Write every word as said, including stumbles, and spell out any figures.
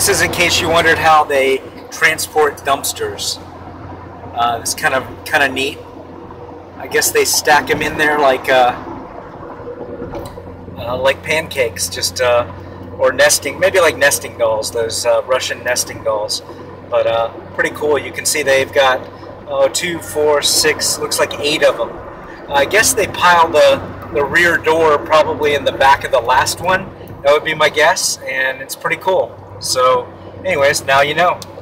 this is in case you wondered how they transport dumpsters. Uh, it's kind of kind of neat. I guess they stack them in there like uh, uh, like pancakes, just uh, or nesting, maybe like nesting dolls, those uh, Russian nesting dolls. But uh, pretty cool. You can see they've got oh, two, four, six, looks like eight of them. Uh, I guess they piled the the rear door probably in the back of the last one. That would be my guess, and it's pretty cool. So, anyways, now you know.